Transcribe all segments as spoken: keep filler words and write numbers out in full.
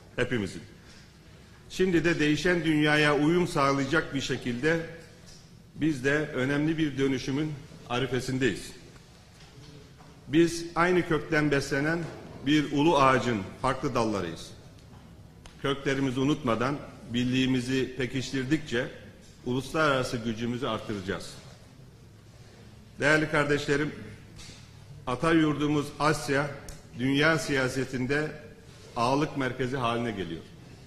hepimizin. Şimdi de değişen dünyaya uyum sağlayacak bir şekilde biz de önemli bir dönüşümün arifesindeyiz. Biz aynı kökten beslenen bir ulu ağacın farklı dallarıyız. Köklerimizi unutmadan, birliğimizi pekiştirdikçe uluslararası gücümüzü artıracağız. Değerli kardeşlerim, ata yurdumuz Asya, dünya siyasetinde ağırlık merkezi haline geliyor.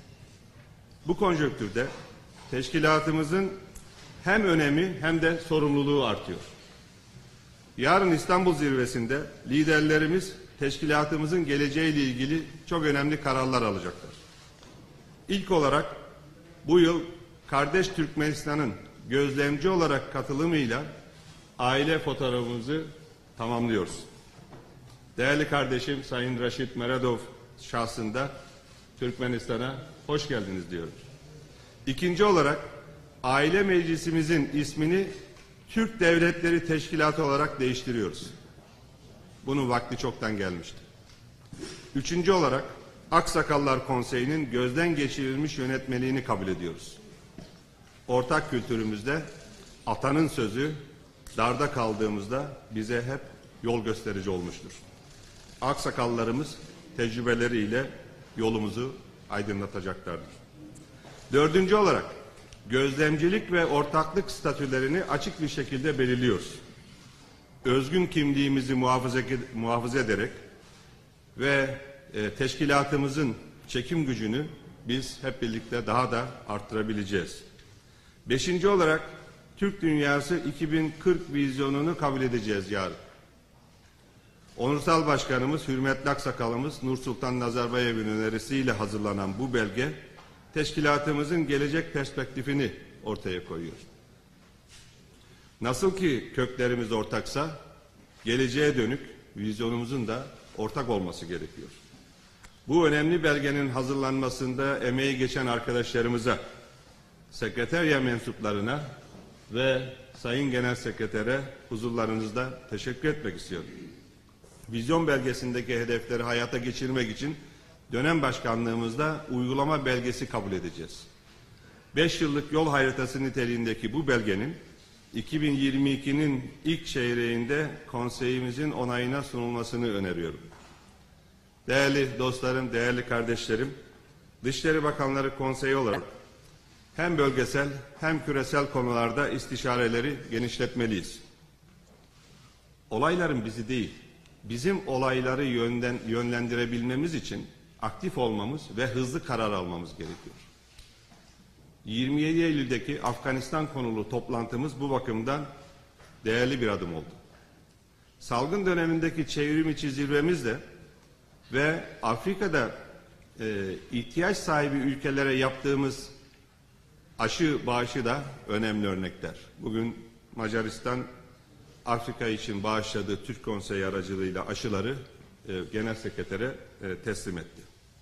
Bu konjonktürde teşkilatımızın hem önemi hem de sorumluluğu artıyor. Yarın İstanbul Zirvesi'nde liderlerimiz teşkilatımızın geleceğiyle ilgili çok önemli kararlar alacaklar. İlk olarak bu yıl kardeş Türkmenistan'ın gözlemci olarak katılımıyla aile fotoğrafımızı tamamlıyoruz. Değerli kardeşim Sayın Raşit Meredov şahsında Türkmenistan'a hoş geldiniz diyorum. İkinci olarak aile meclisimizin ismini Türk Devletleri Teşkilatı olarak değiştiriyoruz. Bunun vakti çoktan gelmişti. Üçüncü olarak Aksakallar Konseyi'nin gözden geçirilmiş yönetmeliğini kabul ediyoruz. Ortak kültürümüzde atanın sözü darda kaldığımızda bize hep yol gösterici olmuştur. Aksakallarımız tecrübeleriyle yolumuzu aydınlatacaklardır. Dördüncü olarak gözlemcilik ve ortaklık statülerini açık bir şekilde belirliyoruz. Özgün kimliğimizi muhafaza, muhafaza ederek ve e, teşkilatımızın çekim gücünü biz hep birlikte daha da arttırabileceğiz. Beşinci olarak Türk Dünyası iki bin kırk vizyonunu kabul edeceğiz yarın. Onursal Başkanımız, hürmetli aksakalımız Nursultan Nazarbayev'in önerisiyle hazırlanan bu belge, teşkilatımızın gelecek perspektifini ortaya koyuyor. Nasıl ki köklerimiz ortaksa, geleceğe dönük vizyonumuzun da ortak olması gerekiyor. Bu önemli belgenin hazırlanmasında emeği geçen arkadaşlarımıza, sekreterya mensuplarına ve Sayın Genel Sekretere huzurlarınızda teşekkür etmek istiyorum. Vizyon belgesindeki hedefleri hayata geçirmek için dönem başkanlığımızda uygulama belgesi kabul edeceğiz. Beş yıllık yol haritası niteliğindeki bu belgenin iki bin yirmi ikinin ilk çeyreğinde konseyimizin onayına sunulmasını öneriyorum. Değerli dostlarım, değerli kardeşlerim, Dışişleri Bakanları Konseyi olarak hem bölgesel hem küresel konularda istişareleri genişletmeliyiz. Olayların bizi değil, bizim olayları yönden, yönlendirebilmemiz için aktif olmamız ve hızlı karar almamız gerekiyor. yirmi yedi Eylül'deki Afganistan konulu toplantımız bu bakımdan değerli bir adım oldu. Salgın dönemindeki çevrim içi zirvemizde ve Afrika'da e, ihtiyaç sahibi ülkelere yaptığımız aşı bağışı da önemli örnekler. Bugün Macaristan Afrika için bağışladığı Türk Konseyi aracılığıyla aşıları e, Genel Sekretere e, teslim etti.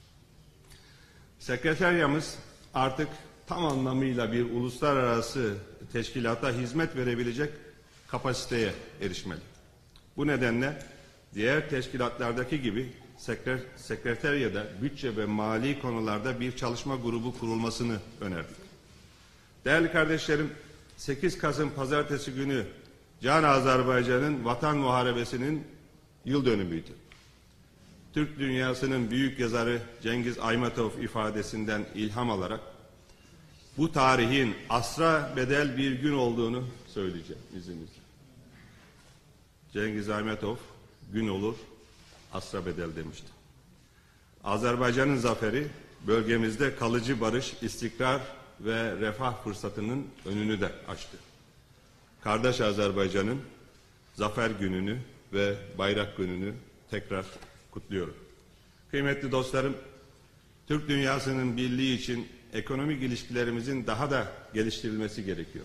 Sekreteryamız artık tam anlamıyla bir uluslararası teşkilata hizmet verebilecek kapasiteye erişmeli. Bu nedenle diğer teşkilatlardaki gibi sekre, sekreteryada bütçe ve mali konularda bir çalışma grubu kurulmasını önerdik. Değerli kardeşlerim, sekiz Kasım Pazartesi günü Can Azerbaycan'ın Vatan Muharebesi'nin yıl dönümüydü. Türk dünyasının büyük yazarı Cengiz Aytmatov ifadesinden ilham alarak bu tarihin asra bedel bir gün olduğunu söyleyeceğim izninizle. Cengiz Aytmatov gün olur, asra bedel demişti. Azerbaycan'ın zaferi bölgemizde kalıcı barış, istikrar ve refah fırsatının önünü de açtı. Kardeş Azerbaycan'ın zafer gününü ve bayrak gününü tekrar kutluyorum. Kıymetli dostlarım, Türk dünyasının birliği için ekonomik ilişkilerimizin daha da geliştirilmesi gerekiyor.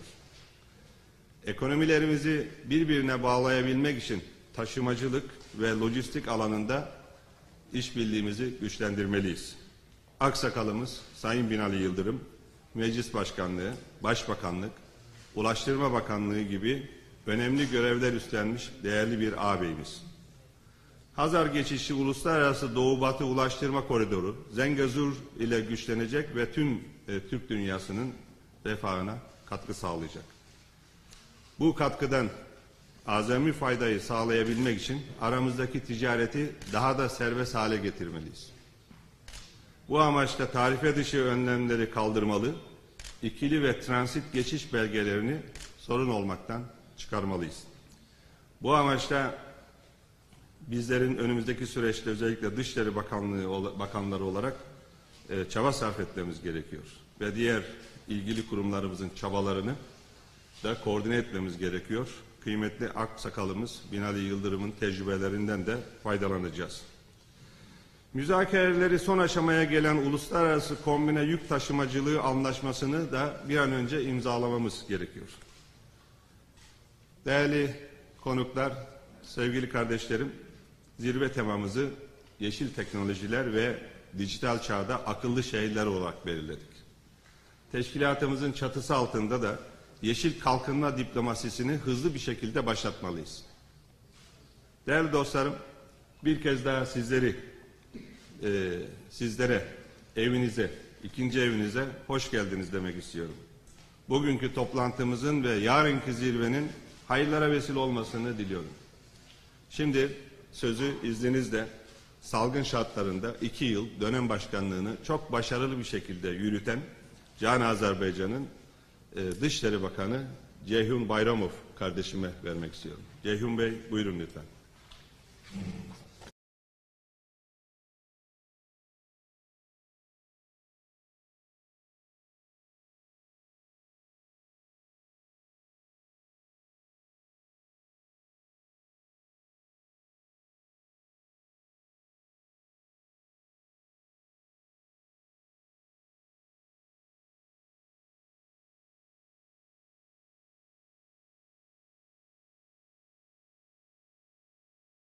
Ekonomilerimizi birbirine bağlayabilmek için taşımacılık ve lojistik alanında işbirliğimizi güçlendirmeliyiz. Aksakalımız Sayın Binali Yıldırım, Meclis Başkanlığı, Başbakanlık, Ulaştırma Bakanlığı gibi önemli görevler üstlenmiş değerli bir ağabeyimiz. Hazar geçişi uluslararası Doğu-Batı ulaştırma koridoru Zengezur ile güçlenecek ve tüm e, Türk dünyasının refahına katkı sağlayacak. Bu katkıdan azami faydayı sağlayabilmek için aramızdaki ticareti daha da serbest hale getirmeliyiz. Bu amaçla tarife dışı önlemleri kaldırmalı, ikili ve transit geçiş belgelerini sorun olmaktan çıkarmalıyız. Bu amaçla bizlerin önümüzdeki süreçte özellikle Dışişleri Bakanlığı bakanları olarak e, çaba sarf etmemiz gerekiyor. Ve diğer ilgili kurumlarımızın çabalarını da koordine etmemiz gerekiyor. Kıymetli aksakalımız Binali Yıldırım'ın tecrübelerinden de faydalanacağız. Müzakereleri son aşamaya gelen uluslararası kombine yük taşımacılığı anlaşmasını da bir an önce imzalamamız gerekiyor. Değerli konuklar, sevgili kardeşlerim, zirve temamızı yeşil teknolojiler ve dijital çağda akıllı şehirler olarak belirledik. Teşkilatımızın çatısı altında da yeşil kalkınma diplomasisini hızlı bir şekilde başlatmalıyız. Değerli dostlarım, bir kez daha sizleri, e, sizlere, evinize, ikinci evinize hoş geldiniz demek istiyorum. Bugünkü toplantımızın ve yarınki zirvenin hayırlara vesile olmasını diliyorum. Şimdi sözü izninizle salgın şartlarında iki yıl dönem başkanlığını çok başarılı bir şekilde yürüten Can Azerbaycan'ın e, Dışişleri Bakanı Ceyhun Bayramov kardeşime vermek istiyorum. Ceyhun Bey, buyurun lütfen.